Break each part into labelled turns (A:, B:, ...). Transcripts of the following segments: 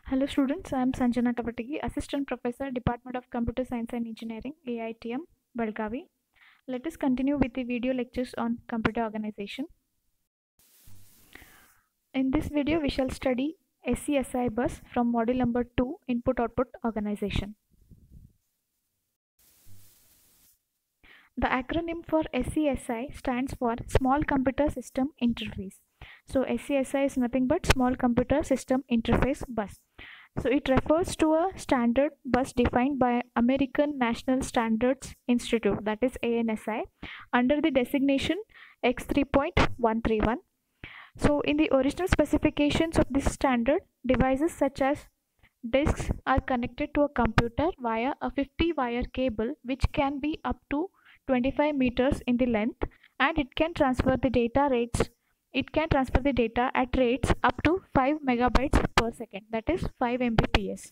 A: Hello students, I am Sanjana Kapatigi, Assistant Professor, Department of Computer Science and Engineering, AITM, Belgavi. Let us continue with the video lectures on computer organization. In this video, we shall study SCSI bus from module number 2, Input-Output Organization. The acronym for SCSI stands for Small Computer System Interface. So SCSI is nothing but Small Computer System Interface Bus. So it refers to a standard bus defined by American National Standards Institute, that is ANSI, under the designation X3.131. So in the original specifications of this standard, devices such as disks are connected to a computer via a 50-wire cable which can be up to 25 meters in the length, and it can transfer the data at rates up to 5 megabytes per second, that is 5 Mbps.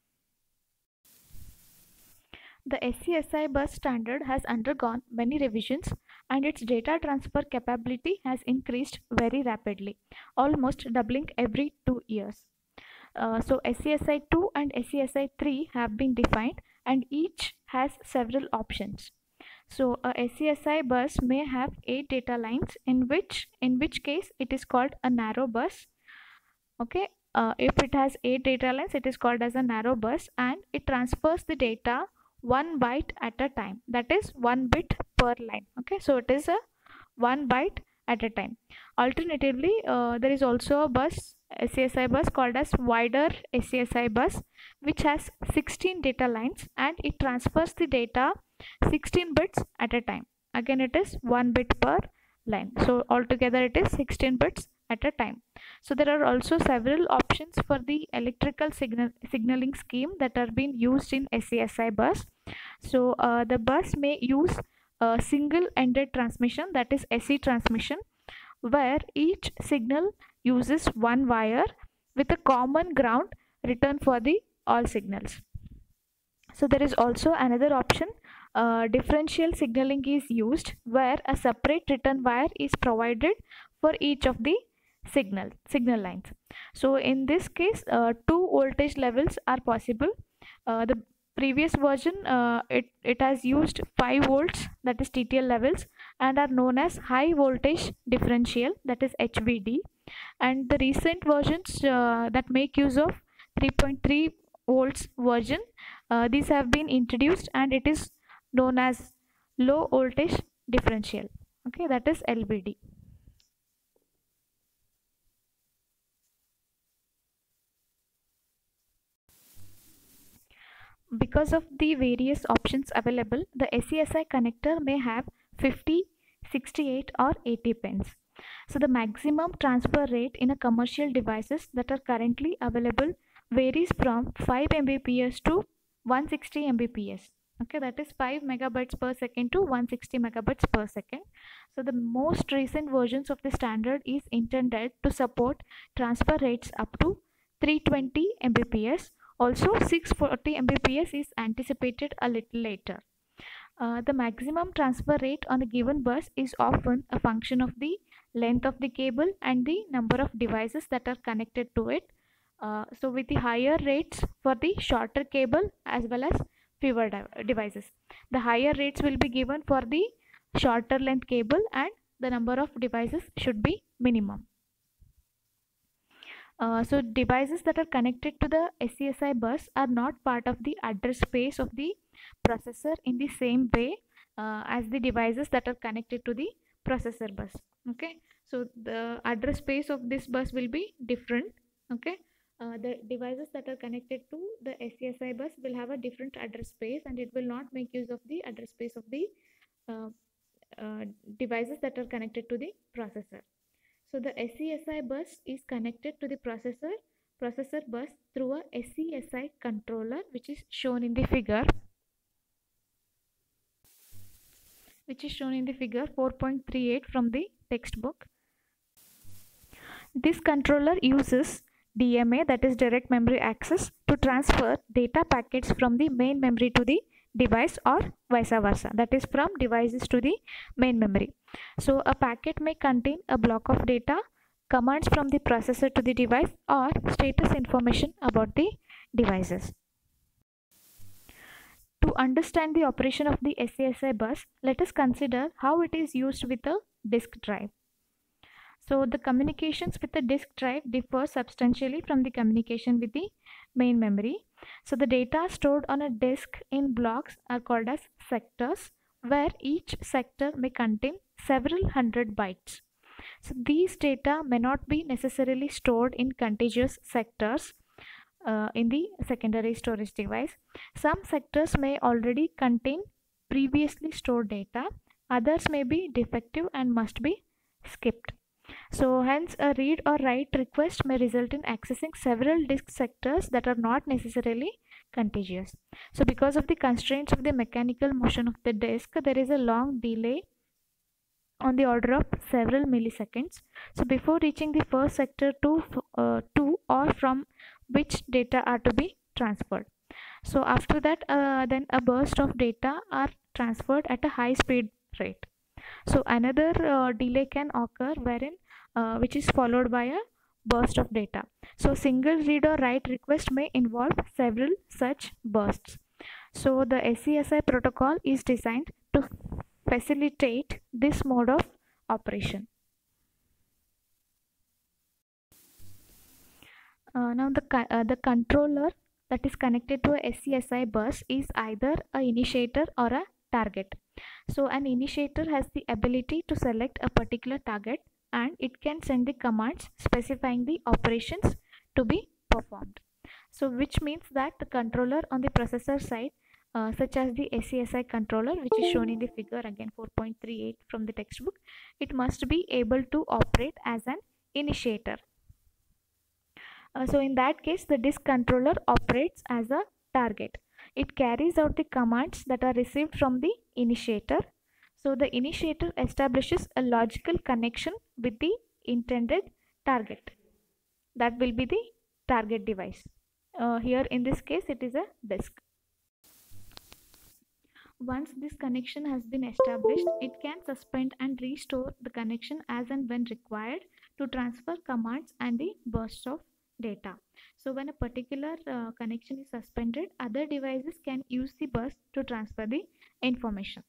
A: The SCSI bus standard has undergone many revisions and its data transfer capability has increased very rapidly, almost doubling every 2 years. So SCSI 2 and SCSI 3 have been defined and each has several options. So a SCSI bus may have 8 data lines, in which case it is called a narrow bus. Okay, if it has 8 data lines, it is called as a narrow bus, and it transfers the data 1 byte at a time, that is 1 bit per line. Okay, so it is a 1 byte at a time. Alternatively, there is also a bus, SCSI bus, called as wider SCSI bus, which has 16 data lines and it transfers the data 16 bits at a time. Again, it is 1 bit per line, so altogether it is 16 bits at a time. So there are also several options for the electrical signaling scheme that are being used in SCSI bus. So the bus may use a single-ended transmission, that is SE transmission, where each signal uses one wire with a common ground return for the all signals. So there is also another option, differential signaling is used, where a separate return wire is provided for each of the signal lines. So in this case, 2 voltage levels are possible. The previous version, it has used 5 volts, that is TTL levels, and are known as high voltage differential, that is HVD. And the recent versions that make use of 3.3 volts version, these have been introduced and it is known as low voltage differential. Okay, that is LVD. Because of the various options available, the SCSI connector may have 50, 68 or 80 pins. So the maximum transfer rate in a commercial devices that are currently available varies from 5 Mbps to 160 Mbps. Okay, that is 5 megabytes per second to 160 megabytes per second. So the most recent versions of the standard is intended to support transfer rates up to 320 Mbps. Also 640 Mbps is anticipated a little later. The maximum transfer rate on a given bus is often a function of the length of the cable and the number of devices that are connected to it. So with the higher rates for the shorter cable as well as fewer devices, the higher rates will be given for the shorter length cable and the number of devices should be minimum. So devices that are connected to the SCSI bus are not part of the address space of the processor in the same way as the devices that are connected to the processor bus. Okay, so the address space of this bus will be different. Okay, the devices that are connected to the SCSI bus will have a different address space and it will not make use of the address space of the devices that are connected to the processor. So the SCSI bus is connected to the processor bus through a SCSI controller, which is shown in the figure, 4.38 from the textbook. This controller uses DMA, that is direct memory access, to transfer data packets from the main memory to the device or vice versa, that is from devices to the main memory. So a packet may contain a block of data commands from the processor to the device, or status information about the devices. To understand the operation of the SCSI bus, let us consider how it is used with a disk drive. So the communications with the disk drive differ substantially from the communication with the main memory. So the data stored on a disk in blocks are called as sectors, where each sector may contain several hundred bytes. So these data may not be necessarily stored in contiguous sectors in the secondary storage device. Some sectors may already contain previously stored data, others may be defective and must be skipped. So hence a read or write request may result in accessing several disk sectors that are not necessarily contiguous. So because of the constraints of the mechanical motion of the disk, there is a long delay on the order of several milliseconds. So before reaching the first sector to or from which data are to be transferred. So after that, then a burst of data are transferred at a high speed rate. So another delay can occur wherein which is followed by a burst of data. So single read or write request may involve several such bursts. So the SCSI protocol is designed to facilitate this mode of operation. Now the controller that is connected to a SCSI bus is either a initiator or a target. So an initiator has the ability to select a particular target, and it can send the commands specifying the operations to be performed. So which means that the controller on the processor side, such as the SCSI controller, which is shown in the figure again 4.38 from the textbook, it must be able to operate as an initiator. So in that case, the disk controller operates as a target. It carries out the commands that are received from the initiator. So the initiator establishes a logical connection with the intended target. That will be the target device. Here in this case, it is a disk. Once this connection has been established, it can suspend and restore the connection as and when required to transfer commands and the bursts of data. So when a particular connection is suspended, other devices can use the bus to transfer the information.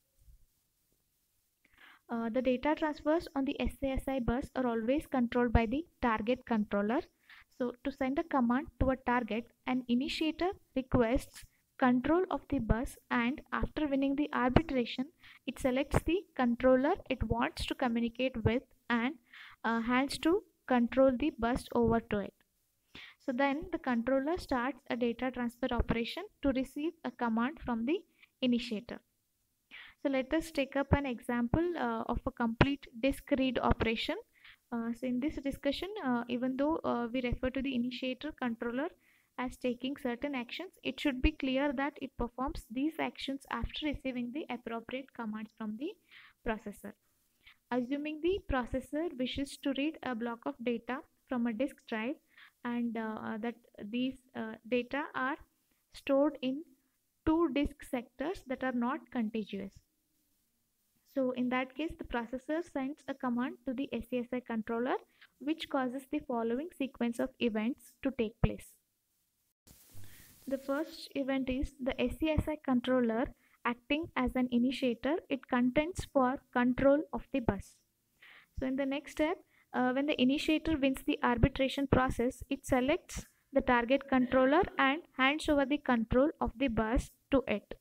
A: The data transfers on the SCSI bus are always controlled by the target controller. So to send a command to a target, an initiator requests control of the bus, and after winning the arbitration, it selects the controller it wants to communicate with and hands to control the bus over to it. So then the controller starts a data transfer operation to receive a command from the initiator. So let us take up an example of a complete disk read operation. So in this discussion, even though we refer to the initiator controller as taking certain actions, it should be clear that it performs these actions after receiving the appropriate commands from the processor. Assuming the processor wishes to read a block of data from a disk drive, and that these data are stored in two disk sectors that are not contiguous. So in that case, the processor sends a command to the SCSI controller, which causes the following sequence of events to take place. The first event is the SCSI controller acting as an initiator. It contends for control of the bus. So in the next step, when the initiator wins the arbitration process, it selects the target controller and hands over the control of the bus to it.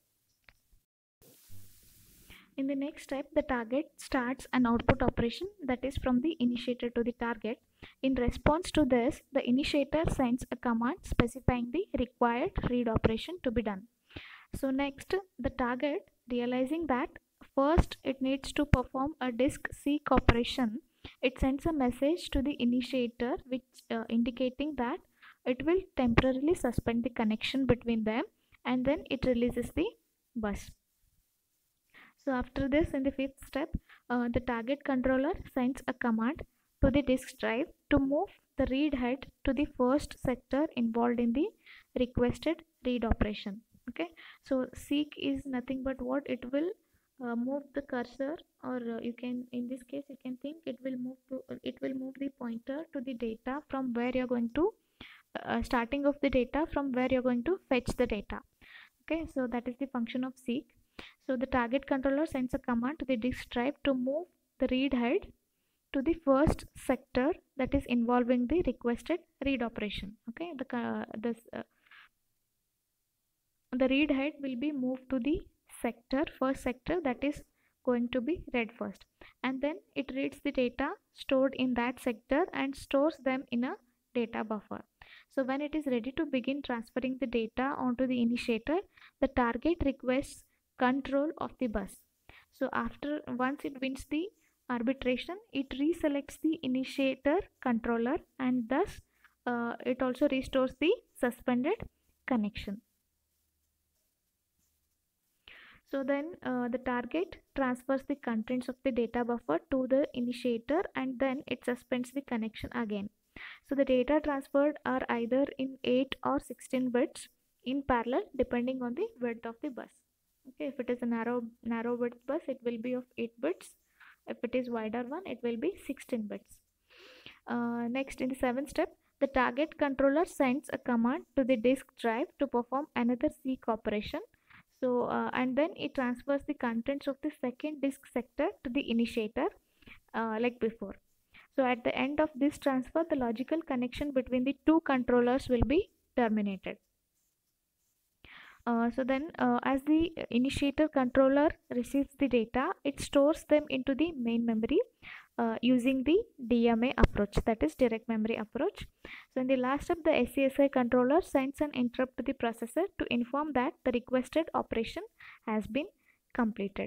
A: In the next step, the target starts an output operation, that is from the initiator to the target. In response to this, the initiator sends a command specifying the required read operation to be done. So next, the target, realizing that first it needs to perform a disk seek operation, it sends a message to the initiator which indicating that it will temporarily suspend the connection between them, and then it releases the bus. So after this, in the fifth step, the target controller sends a command to the disk drive to move the read head to the first sector involved in the requested read operation. Okay, so seek is nothing but what it will move the cursor, or you can, in this case you can think it will move to, it will move the pointer to the data from where you're going to starting of the data from where you're going to fetch the data. Okay, so that is the function of seek. So the target controller sends a command to the disk drive to move the read head to the first sector that is involving the requested read operation. Okay, the read head will be moved to the first sector that is going to be read first, and then it reads the data stored in that sector and stores them in a data buffer. So when it is ready to begin transferring the data onto the initiator, the target requests control of the bus. So after, once it wins the arbitration, it reselects the initiator controller, and thus it also restores the suspended connection. So then the target transfers the contents of the data buffer to the initiator, and then it suspends the connection again. So the data transferred are either in 8 or 16 bits in parallel depending on the width of the bus. Okay, if it is a narrow width bus, it will be of 8 bits. If it is wider one, it will be 16 bits. Next, in the 7th step, the target controller sends a command to the disk drive to perform another seek operation. So and then it transfers the contents of the second disk sector to the initiator like before. So at the end of this transfer, the logical connection between the two controllers will be terminated. So then as the initiator controller receives the data, it stores them into the main memory using the DMA approach, that is direct memory approach. So in the last step, the SCSI controller sends an interrupt to the processor to inform that the requested operation has been completed.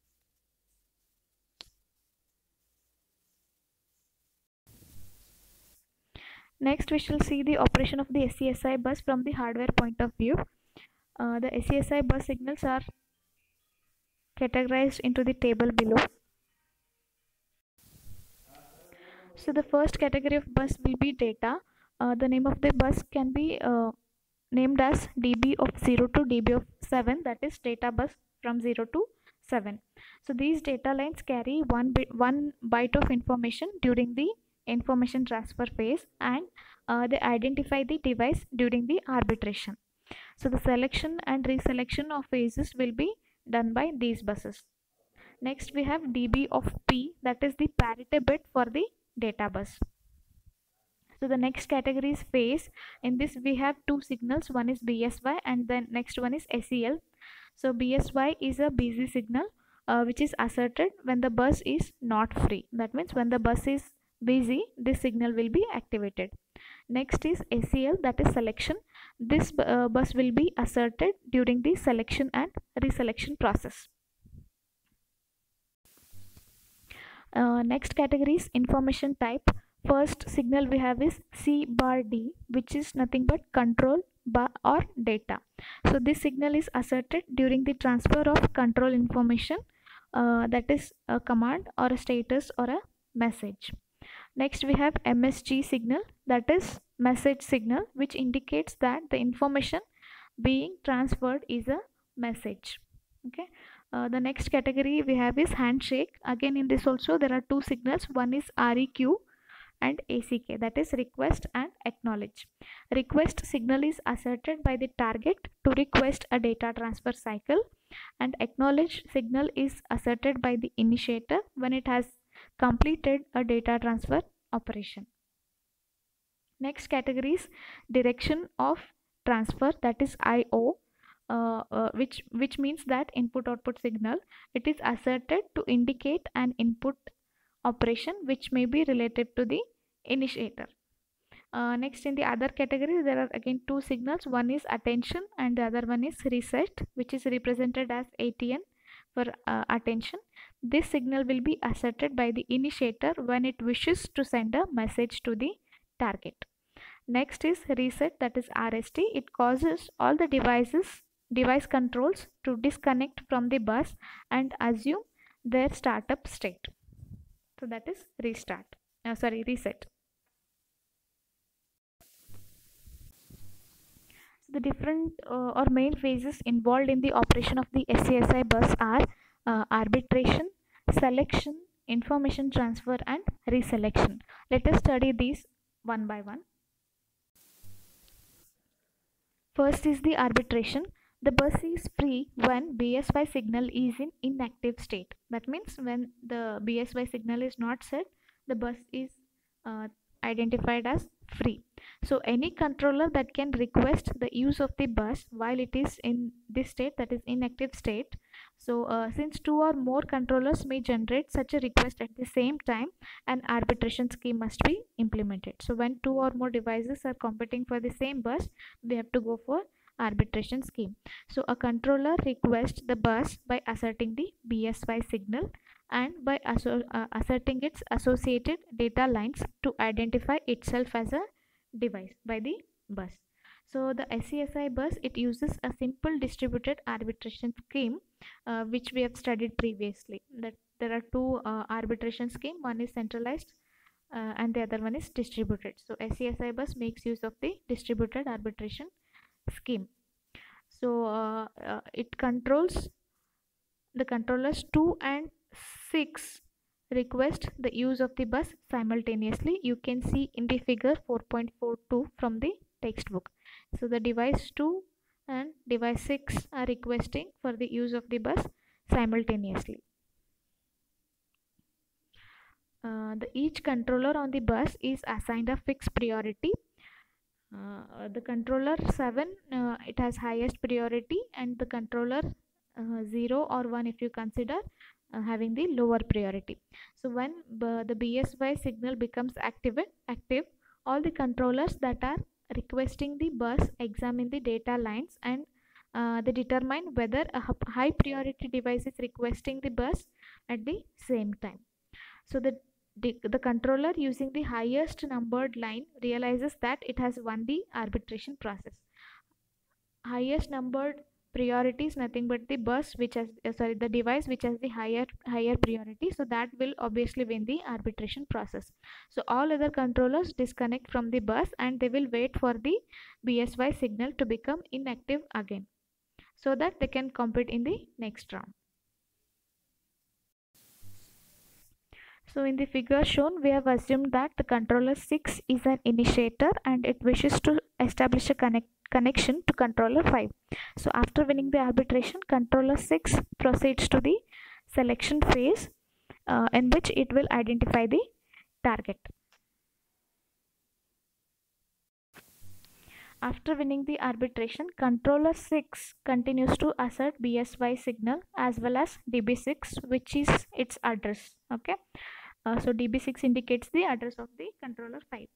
A: Next, we shall see the operation of the SCSI bus from the hardware point of view. The SCSI bus signals are categorized into the table below. So the first category of bus will be data. The name of the bus can be named as dB of 0 to dB of 7, that is data bus from 0 to 7. So these data lines carry one byte of information during the information transfer phase, and they identify the device during the arbitration. So the selection and reselection of phases will be done by these buses. Next we have dB of P, that is the parity bit for the data bus. So the next category is phase. In this we have two signals, one is BSY and then next one is SEL. So BSY is a busy signal which is asserted when the bus is not free. That means when the bus is busy, this signal will be activated. Next is SEL, that is selection. This bus will be asserted during the selection and reselection process. Next category is information type. First signal we have is C bar D, which is nothing but control bar or data. So this signal is asserted during the transfer of control information, that is a command or a status or a message. Next we have MSG signal, that is message signal, which indicates that the information being transferred is a message. Okay. The next category we have is handshake. Again in this also there are two signals, one is REQ and ACK, that is request and acknowledge. Request signal is asserted by the target to request a data transfer cycle, and acknowledge signal is asserted by the initiator when it has completed a data transfer operation. Next category is direction of transfer, that is IO. Which means that input output signal, it is asserted to indicate an input operation which may be related to the initiator. Next in the other category there are again two signals, one is attention and the other one is reset, which is represented as ATN for attention. This signal will be asserted by the initiator when it wishes to send a message to the target. Next is reset, that is RST. It causes all the device controls to disconnect from the bus and assume their startup state. So that is reset. The different or main phases involved in the operation of the SCSI bus are arbitration, selection, information transfer, and reselection. Let us study these one by one. First is the arbitration. The bus is free when BSY signal is in inactive state. That means when the BSY signal is not set, the bus is uh, identified as free. So any controller that can request the use of the bus while it is in this state, that is inactive state. So since two or more controllers may generate such a request at the same time, an arbitration scheme must be implemented. So when two or more devices are competing for the same bus, we have to go for arbitration scheme. So a controller requests the bus by asserting the BSY signal and by asserting its associated data lines to identify itself as a device by the bus. So the SCSI bus, it uses a simple distributed arbitration scheme which we have studied previously. That there are two arbitration scheme. One is centralized and the other one is distributed. So SCSI bus makes use of the distributed arbitration scheme. So it controls the controllers 2 and 6 request the use of the bus simultaneously. You can see in the figure 4.42 from the textbook. So the device 2 and device 6 are requesting for the use of the bus simultaneously. Each controller on the bus is assigned a fixed priority. The controller 7, it has highest priority, and the controller 0 or 1, if you consider, having the lower priority. So when the BSY signal becomes active, all the controllers that are requesting the bus examine the data lines and they determine whether a high priority device is requesting the bus at the same time. So the controller using the highest numbered line realizes that it has won the arbitration process. Highest numbered priority is nothing but the bus which has the device which has the higher priority, so that will obviously win the arbitration process. So all other controllers disconnect from the bus and they will wait for the BSY signal to become inactive again so that they can compete in the next round. So in the figure shown, we have assumed that the controller 6 is an initiator and it wishes to establish a connection to controller 5. So after winning the arbitration, controller 6 proceeds to the selection phase in which it will identify the target. After winning the arbitration, controller 6 continues to assert BSY signal as well as DB6, which is its address. Okay. So DB6 indicates the address of the controller 5.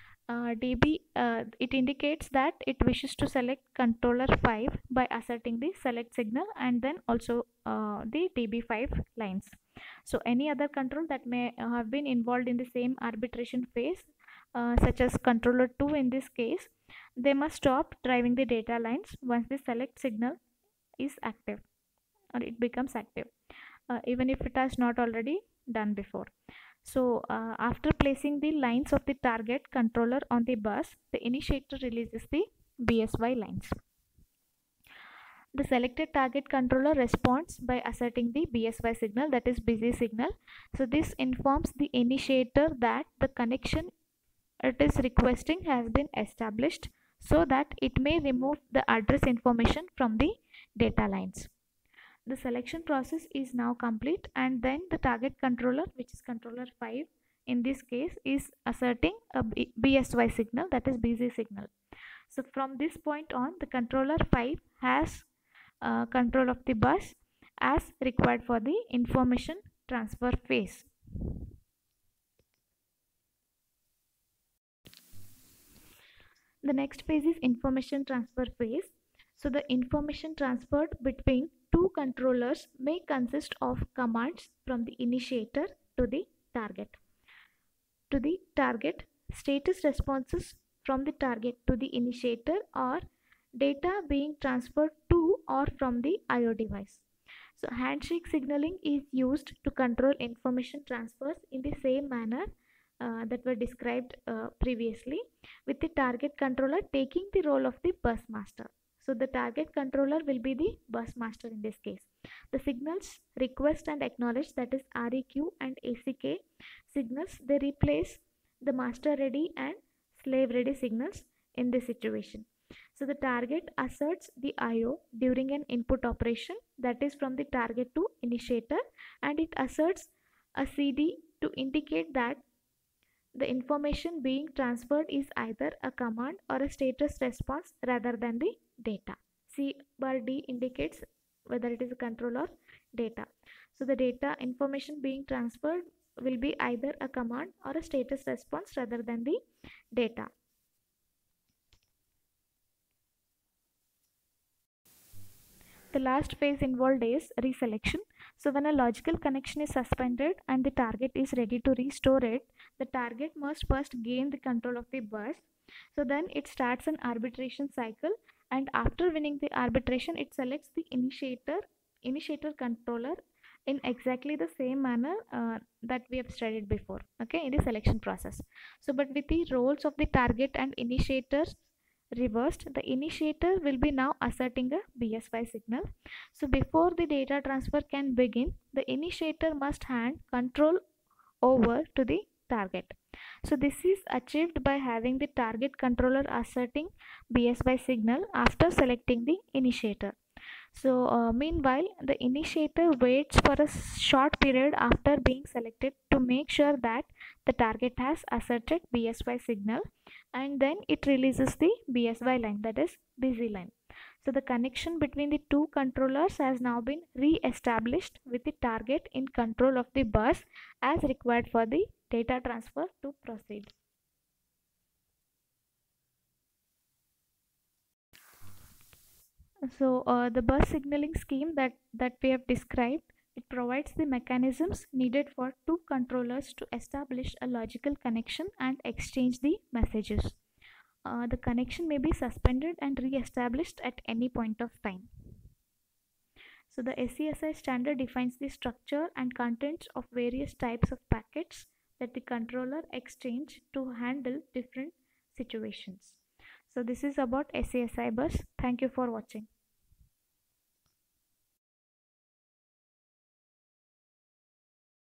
A: It indicates that it wishes to select controller 5 by asserting the select signal and then also the DB5 lines. So any other control that may have been involved in the same arbitration phase, such as controller 2 in this case, they must stop driving the data lines once the select signal is active or it becomes active, even if it has not already done before. So after placing the lines of the target controller on the bus, the initiator releases the BSY lines. The selected target controller responds by asserting the BSY signal, that is busy signal. So this informs the initiator that the connection it is requesting has been established so that it may remove the address information from the data lines. The selection process is now complete and then the target controller, which is controller 5 in this case, is asserting a BSY signal, that is busy signal. So from this point on, the controller 5 has control of the bus as required for the information transfer phase. The next phase is information transfer phase. So the information transferred between two controllers may consist of commands from the initiator to the target. To the target, status responses from the target to the initiator, or data being transferred to or from the IO device. So handshake signaling is used to control information transfers in the same manner that were described previously, with the target controller taking the role of the bus master. So the target controller will be the bus master in this case. The signals request and acknowledge, that is REQ and ACK signals, they replace the master ready and slave ready signals in this situation. So the target asserts the IO during an input operation, that is from the target to initiator, and it asserts a CD to indicate that the information being transferred is either a command or a status response rather than the data. C bar D indicates whether it is a control or data. So the data information being transferred will be either a command or a status response rather than the data. The last phase involved is reselection. So when a logical connection is suspended and the target is ready to restore it, the target must first gain the control of the bus. So then it starts an arbitration cycle, and after winning the arbitration, it selects the initiator controller in exactly the same manner that we have studied before, okay, in the selection process. So but with the roles of the target and initiators reversed, the initiator will be now asserting a BSY signal. So before the data transfer can begin, the initiator must hand control over to the target. So this is achieved by having the target controller asserting BSY signal after selecting the initiator. So meanwhile, the initiator waits for a short period after being selected to make sure that the target has asserted BSY signal, and then it releases the BSY line, that is busy line. So the connection between the two controllers has now been re-established with the target in control of the bus as required for the data transfer to proceed. So the bus signaling scheme that we have described, it provides the mechanisms needed for two controllers to establish a logical connection and exchange the messages. The connection may be suspended and re-established at any point of time. So the SCSI standard defines the structure and contents of various types of packets that the controller exchange to handle different situations. So this is about SCSI bus. Thank you for watching.